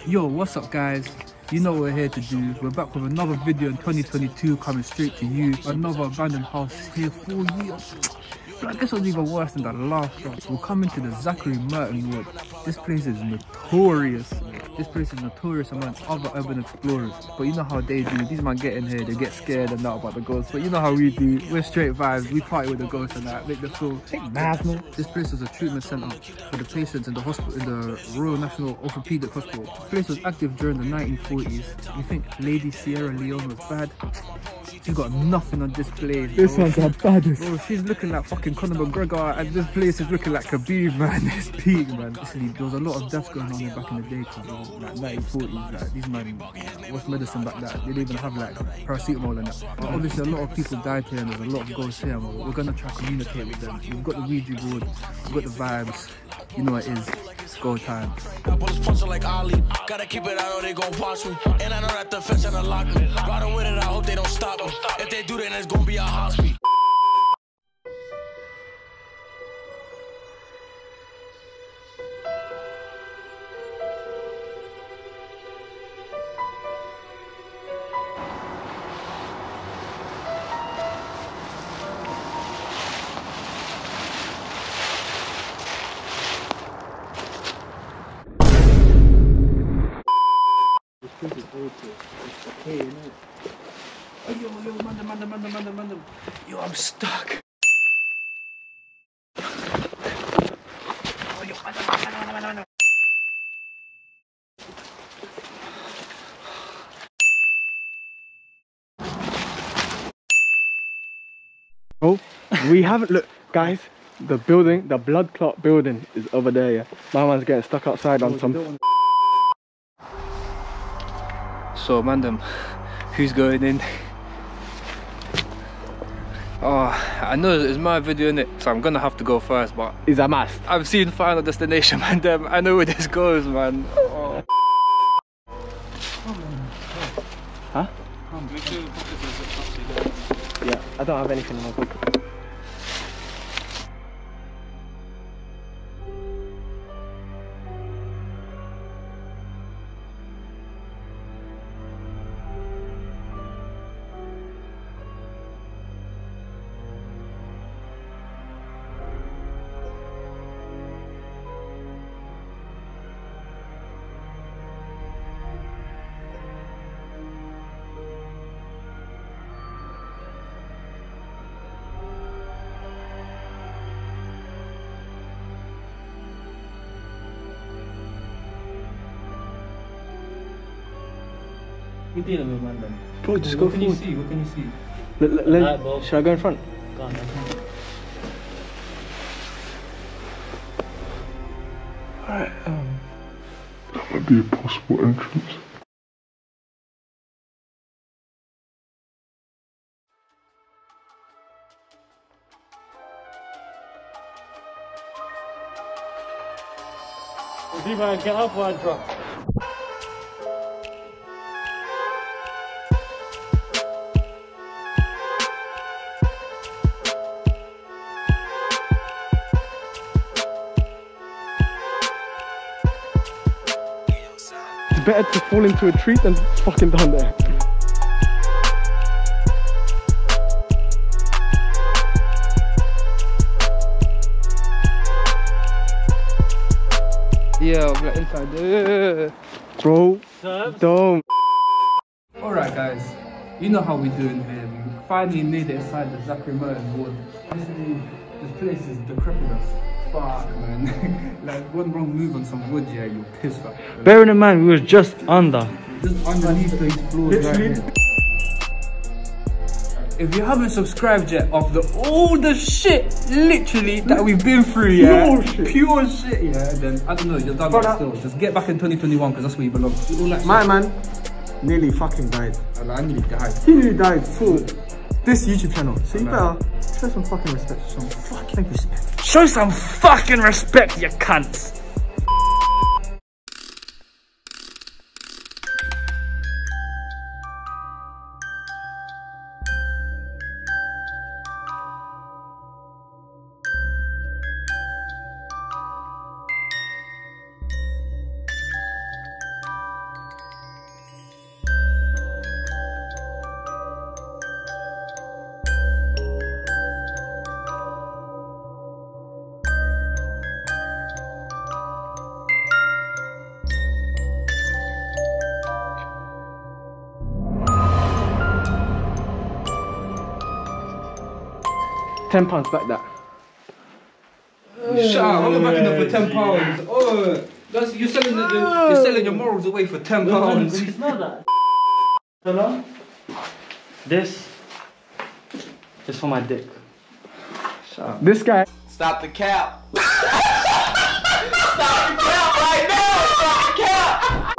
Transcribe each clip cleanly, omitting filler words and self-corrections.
Yo, what's up guys? You know what we're here to do. We're back with another video in 2022 coming straight to you. Another abandoned house here for you. But I guess it was even worse than the last one. We're coming to the Zachary Merton Wood. This place is notorious. This place is notorious among other urban explorers. But you know how they do. These men get in here, they get scared and that about the ghosts. But you know how we do. We're straight vibes. We party with the ghosts and that. Make them feel mad, man. This place was a treatment centre for the patients in the hospital, in the Royal National Orthopaedic Hospital. This place was active during the 1940s. You think Lady Sierra Leone was bad? She got nothing on this place. This one's the baddest. Bro, she's looking like fucking Conor McGregor, and this place is looking like Khabib, man. It's peak, man. Literally, there was a lot of deaths going on here back in the day, cause like 1940s, like these men, what's medicine back then? They didn't even have like paracetamol and that. But obviously, a lot of people died here, and there's a lot of ghosts here. And we're gonna try to communicate with them. We've got the Ouija board, we've got the vibes. You know what it is. Go time. Like Ali. Gotta keep it out or they gon' watch me. And I know that the fence and the lock me. Riding with it, I hope they don't stop me. If they do, then it's gonna be a hospital. Oh, yo, man. Yo, I'm stuck. Oh, yo, man. Oh, we haven't look, guys. The building, the blood clot building, is over there. Yeah, my man's getting stuck outside on some. So, mandem, who's going in? Oh, I know it's my video in it, so I'm gonna have to go first, but Is a must. I've seen Final Destination, mandem. I know where this goes, man. Oh. Huh? Yeah, I don't have anything in my pocket. What are you dealing with, man, then? Bro, just go forward. What can you see? Should I go in front? Go on, Alright, That might be a possible entrance. man, get up or I drop. it's better to fall into a tree than fucking down there. Yeah, I'm like inside. Bro, don't. Alright guys, you know how we do in here. We finally made it inside the Zachary Merton Wood. Honestly, this place is decrepit as fuck, man. Like one wrong move on some wood, yeah, you're pissed off. Bearing in mind, we were just under. Just underneath these floors right here. If you haven't subscribed yet of all the shit, literally, that we've been through, yeah, pure shit, yeah, then I don't know, you're done that still. Just get back in 2021 because that's where you belong. My man nearly fucking died. I nearly died. He nearly died for this YouTube channel. So you better show some fucking respect. Some fucking respect. Show some fucking respect, you cunts. £10 back that. Shut up, I'm backing up for £10. Oh, that's, you're selling your morals away for £10. It's not that. Hello? This is for my dick. Shut up. This guy. Stop the cap. Stop the cap right now. Stop the cap.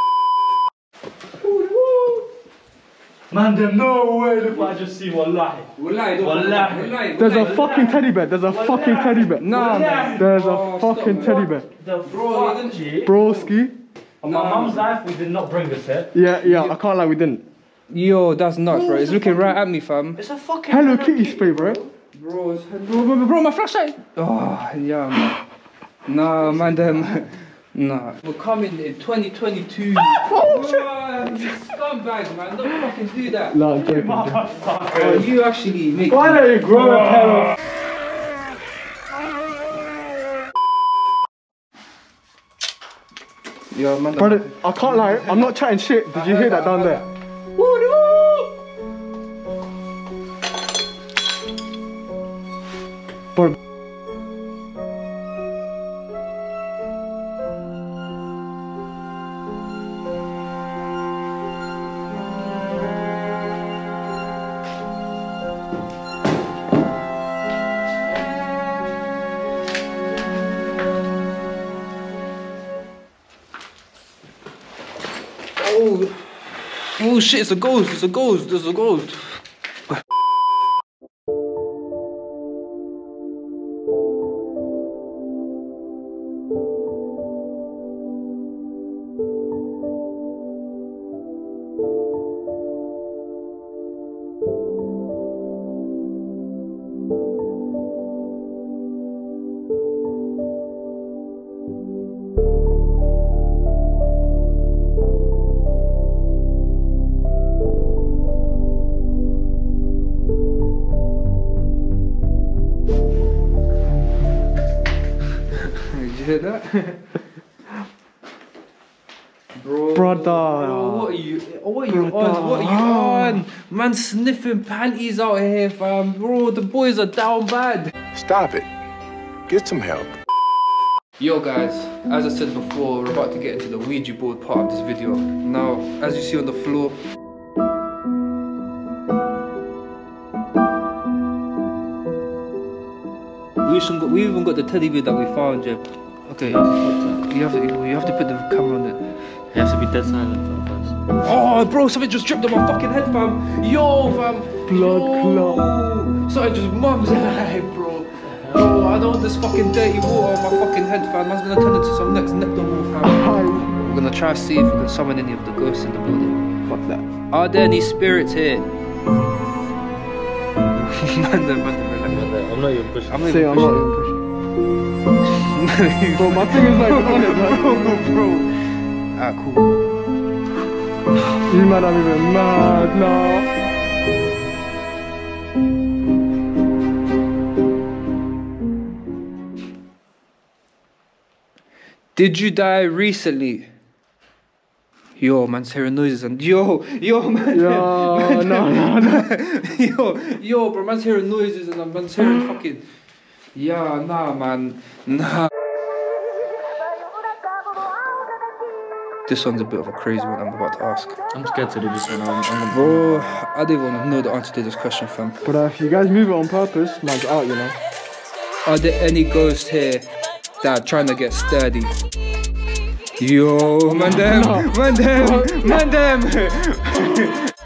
Man, there's no way if I just see wallahi. Wallahi. There's a fucking teddy bear. There's a fucking teddy bear. Nah, man. There's a fucking teddy bear. The bro, Broski. on my mum's life, we did not bring this here. Yeah, I can't lie, we didn't. Yo, that's nuts, bro. It's looking right at me, fam. It's a fucking Hello Kitty spray, bro. Bro, my flashlight. Oh, yeah, man. Nah, man, them. Nah. We're coming in 2022. Oh, shit. You scumbag, man. Don't fucking do that. No, I'm joking. Oh, you actually make. Why don't you grow a pair of... Yo, man. Brother, I can't lie, I'm not chatting shit. Did you hear that down there? Bro. Oh shit, it's a ghost, there's a ghost. Did you hear that? Brother. Bro, what are you on? Man sniffing panties out here, fam. Bro, the boys are down bad. Stop it. Get some help. Yo guys, as I said before, we're about to get into the Ouija board part of this video. Now, as you see on the floor, we even got the teddy bear that we found, Jeb. Okay, you have to put the camera on it. You have to be dead silent first. Oh, bro, something just dripped on my fucking head, fam. Yo, fam. Blood clot. Something just mum's alive, bro. Bro, I don't want this fucking dirty water on my fucking head, fam. That's gonna turn into some next Nectar, fam. We're gonna try to see if we can summon any of the ghosts in the building. Fuck that. Are there any spirits here? I'm not even pushing. I'm not Say even I'm not pushing. even pushing. Bro, my finger's like on it, man. Bro. Ah, cool. You man, I'm even mad now. Did you die recently? Yo, man's hearing noises and yo, man. Yo, no. yo, bro, man's hearing noises and man's hearing fucking. Yeah, nah, man, nah. This one's a bit of a crazy one I'm about to ask. I'm scared to do this one. Bro, I don't want to know the answer to this question, fam. But if you guys move it on purpose, man's out, you know. Are there any ghosts here that are trying to get sturdy? Yo, man them.